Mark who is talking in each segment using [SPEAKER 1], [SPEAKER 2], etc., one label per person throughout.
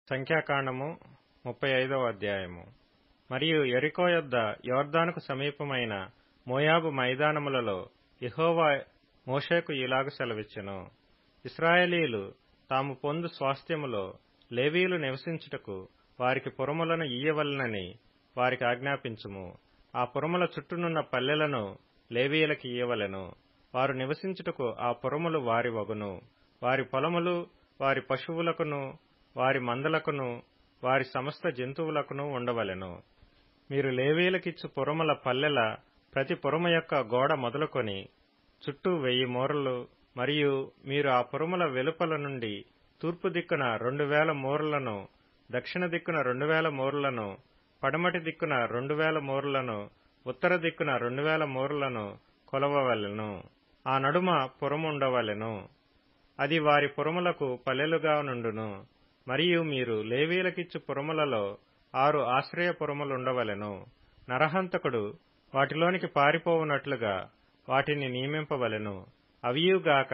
[SPEAKER 1] సంఖ్యాకాండము 35వ అధ్యాయము. మరియు యెరికో యొద్ద యొర్దానుకు సమీపమైన మోయాబు మైదానములలో యెహోవా మోషేకు ఇలాగు సెలవిచ్చెను. ఇశ్రాయేలీయులు తాము పొందు స్వాస్థ్యములో లేవీయులు నివసించుటకు వారికి పురములను ఇయ్యవలెనని వారికి ఆజ్ఞాపించుము. ఆ పురముల చుట్టూనున్న పల్లెలను లేవీయులకి ఇయ్యవలెను. వారు నివసించుటకు ఆ పురములు వారి వగును. వారి పొలములు వారి పశువులకును వారి మందలకును వారి సమస్త జంతువులకును ఉండవలెను. మీరు లేవీయులకిచ్చు పురముల పల్లెల ప్రతి పురము యొక్క గోడ మొదలుకొని చుట్టూ 1000 మూరలు, మరియు మీరు ఆ పురముల వెలుపల నుండి తూర్పు దిక్కున 2000 మూరలను, దక్షిణ దిక్కున 2000 మూరలను, పడమటి దిక్కున 2000 మూరలను, ఉత్తర దిక్కున 2000 మూరలను కొలవవలెను. ఆ నడుమ పురముండవలెను. అది వారి పురములకు పల్లెలుగా నుండును. మరియు మీరు లేవీయులకిచ్చు పురములలో 6 ఆశ్రయ పురములుండవలెను. నరహంతకుడు వాటిలోనికి పారిపోవునట్లుగా వాటిని నియమింపవలెను. అవియుగాక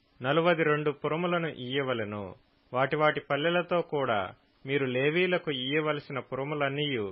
[SPEAKER 1] 42 పురములను ఇయ్యవలెను. వాటి పల్లెలతో కూడా మీరు లేవీయులకు ఇయ్యవలసిన పురములన్నీయు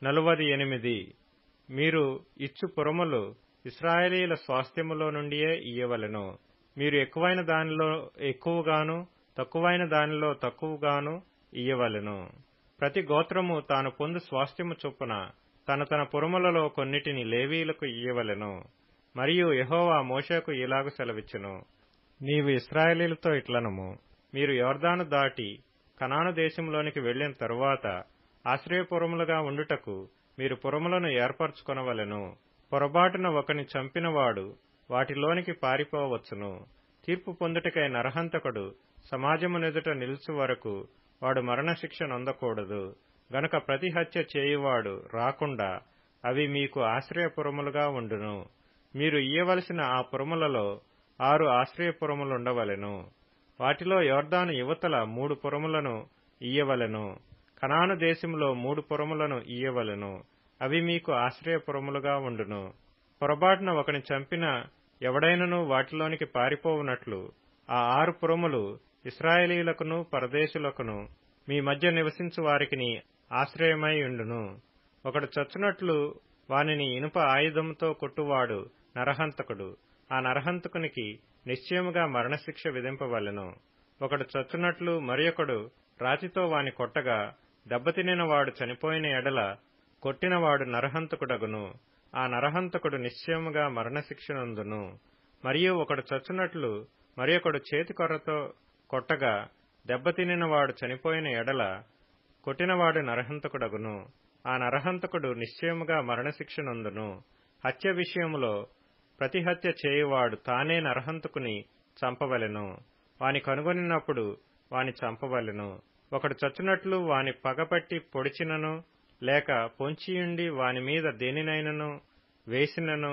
[SPEAKER 1] 48. మీరు ఇచ్చు పురములు ఇశ్రాయేలీయుల స్వాస్థ్యములో నుండియే ఇయ్యవలెను. మీరు ఎక్కువైన దానిలో ఎక్కువగాను, తక్కువైన దానిలో తక్కువగాను ఇయ్యవలెను. ప్రతి గోత్రము తాను పొందు స్వాస్థ్యము చొప్పున తన పురములలో కొన్నిటిని లేవీయులకు ఇయ్యవలెను. మరియు యెహోవా మోషేకు ఇలాగు సెలవిచ్చెను. నీవు ఇశ్రాయేలీయులతో ఇట్లనుము, మీరు యొర్దాను దాటి కనాను దేశంలోనికి వెళ్లిన తరువాత ఆశ్రయపురములుగా ఉండుటకు మీరు పురములను ఏర్పరచుకొనవలెను. పొరబాటున ఒకని చంపినవాడు వాటిలోనికి పారిపోవచ్చును. తీర్పు పొందుటకై నరహంతకుడు సమాజమునెదుట నిలుచు వరకు వాడు మరణశిక్ష నొందకూడదు. గనుక ప్రతి హత్య చేయువాడు రాకుండా అవి మీకు ఆశ్రయపురములుగా ఉండును. మీరు ఇయ్యవలసిన ఆ పురములలో 6 ఆశ్రయపురములుండవలెను. వాటిలో యొర్దాను యువతల 3 పురములను ఇయ్యవలెను. కనాను దేశంలో 3 పురములను ఇయ్యవలెను. అవి మీకు ఆశ్రయపురములుగా ఉండును. పొరబాటున ఒకని చంపిన ఎవడైనను వాటిలోనికి పారిపోవునట్లు ఆ 6 పురములు ఇశ్రాయేలీయులకును పరదేశులకును మీ మధ్య నివసించు వారికిని ఆశ్రయమై ఉండును. ఒకడు చచ్చునట్లు వానిని ఇనుప ఆయుధముతో కొట్టువాడు నరహంతకుడు. ఆ నరహంతకునికి నిశ్చయముగా మరణశిక్ష విధింపవలెను. ఒకడు చచ్చునట్లు మరియొకడు రాతితో వాని కొట్టగా దెబ్బతినిన వాడు చనిపోయిన ఎడల కొట్టినవాడు నరహంతకుడగును. ఆ నరహంతకుడు నిశ్చయముగా మరణశిక్ష నొందును. మరియు ఒకడు చచ్చునట్లు మరియొకడు చేతికొర్రతో కొట్టగా దెబ్బతినిన వాడు చనిపోయిన ఎడల కొట్టినవాడు నరహంతకుడగును. ఆ నరహంతకుడు నిశ్చయముగా మరణశిక్ష నొందును. హత్య విషయములో ప్రతి హత్య చేయువాడు తానే నరహంతకుని చంపవలెను. వాని కనుగొనినప్పుడు వాని చంపవలెను. ఒకడు చచ్చునట్లు వాని పగపట్టి పొడిచినను, లేక పొంచియుండి వాని మీద దేనినైనను వేసినను,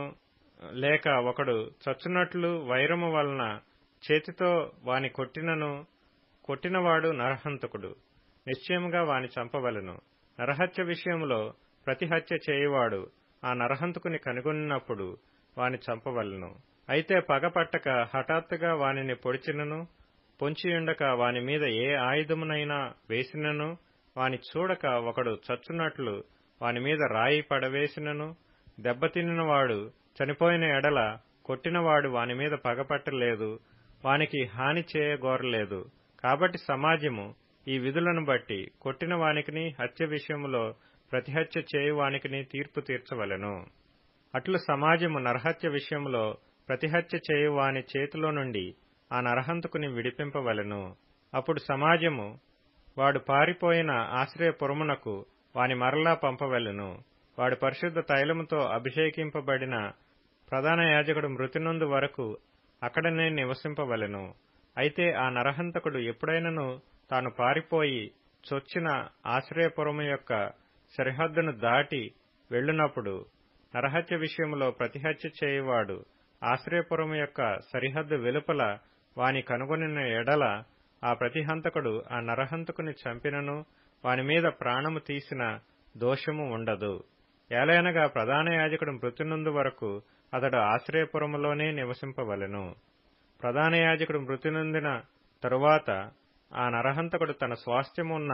[SPEAKER 1] లేక ఒకడు చచ్చునట్లు వైరము వలన చేతితో వాని కొట్టినను, కొట్టినవాడు నరహంతకుడు. నిశ్చయముగా వాని చంపవలెను. నరహత్య విషయంలో ప్రతి హత్య చేయువాడు ఆ నరహంతకుని కనుగొనినప్పుడు వాని చంపవలెను. అయితే పగపట్టక హఠాత్తుగా వానిని పొడిచినను, పొంచియుండక వాని మీద ఏ ఆయుధమునైనా వేసినను, వాని చూడక ఒకడు చచ్చునట్లు వాని మీద రాయి పడవేసినను, దెబ్బతినినవాడు చనిపోయిన ఎడల కొట్టినవాడు వాని మీద పగపట్టలేదు, వానికి హాని చేయగోరలేదు. కాబట్టి సమాజము ఈ విధులను బట్టి కొట్టిన వానికిని హత్య విషయములో ప్రతి హత్య చేయువానికిని తీర్పు తీర్చవలెను. అట్లు సమాజము నరహత్య విషయములో ప్రతి హత్య చేయువాని చేతిలో నుండి ఆ నరహంతకుని విడిపింపవలెను. అప్పుడు సమాజము వాడు పారిపోయిన ఆశ్రయపురమునకు వాని మరలా పంపవలెను. వాడు పరిశుద్ధ తైలముతో అభిషేకింపబడిన ప్రధాన యాజకుడు మృతి నొందు వరకు అక్కడనే నివసింపవలెను. అయితే ఆ నరహంతకుడు ఎప్పుడైనను తాను పారిపోయి చొచ్చిన ఆశ్రయపురము యొక్క సరిహద్దును దాటి వెళ్ళునప్పుడు నరహత్య విషయములో ప్రతిహత్య చేయువాడు ఆశ్రయపురము యొక్క సరిహద్దు వెలుపల వాని కనుగొనిన ఎడల ఆ ప్రతిహంతకుడు ఆ నరహంతకుని చంపినను వాని మీద ప్రాణము తీసిన దోషము ఉండదు. ఏలయనగా ప్రధాన యాజకుడు మృతి నొందు వరకు అతడు ఆశ్రయపురములోనే నివసింపవలెను. ప్రధాన యాజకుడు మృతి నొందిన తరువాత ఆ నరహంతకుడు తన స్వాస్థ్యమున్న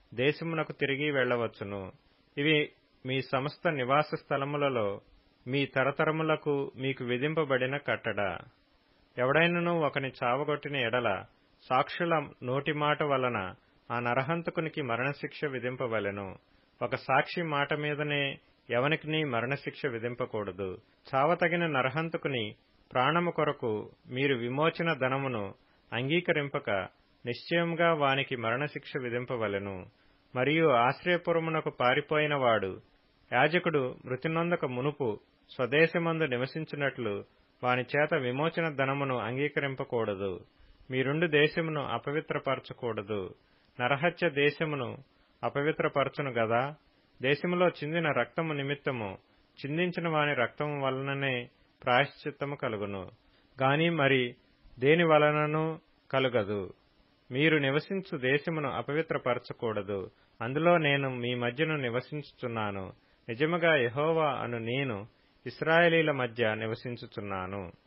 [SPEAKER 1] దేశమునకు తిరిగి వెళ్లవచ్చును. ఇవి మీ సమస్త నివాస స్థలములలో మీ తరతరములకు మీకు విధింపబడిన కట్టడ. ఎవడైనను ఒకని చావగొట్టిన ఎడల సాక్షుల నోటి మాట వలన ఆ నరహంతకునికి మరణశిక్ష విధింపవలెను. ఒక సాక్షి మాట మీదనే ఎవనికిని మరణశిక్ష విధింపకూడదు. చావతగిన నరహంతకుని ప్రాణము కొరకు మీరు విమోచన ధనమును అంగీకరింపక నిశ్చయముగా వానికి మరణశిక్ష విధింపవలెను. మరియు ఆశ్రయపురమునకు పారిపోయిన వాడు యాజకుడు మృతి నొందక మునుపు స్వదేశమందు నివసించినట్లు వాని చేత విమోచన ధనమును అంగీకరింపకూడదు. మీరుండు దేశమును అపవిత్రపరచకూడదు. నరహత్య దేశమును అపవిత్రపరచును గదా. దేశములో చిందిన రక్తము నిమిత్తము చిందించిన వాని రక్తము వలననే ప్రాయశ్చిత్తము కలుగును గాని మరి దేని వలనను కలుగదు. మీరు నివసించు దేశమును అపవిత్రపరచకూడదు. అందులో నేను మీ మధ్యను నివసించుచున్నాను. నిజముగా యెహోవా అను నేను ఇశ్రాయేలీల మధ్య నివసించుచున్నాను.